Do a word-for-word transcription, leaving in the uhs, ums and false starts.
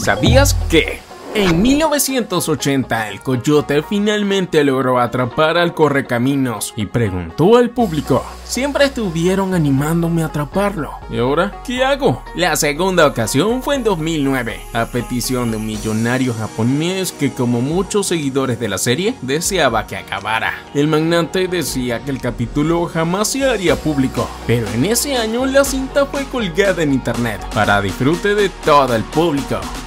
¿Sabías que? En mil novecientos ochenta, el coyote finalmente logró atrapar al correcaminos y preguntó al público: siempre estuvieron animándome a atraparlo, ¿y ahora qué hago? La segunda ocasión fue en dos mil nueve, a petición de un millonario japonés que, como muchos seguidores de la serie, deseaba que acabara. El magnate decía que el capítulo jamás se haría público, pero en ese año la cinta fue colgada en internet para disfrute de todo el público.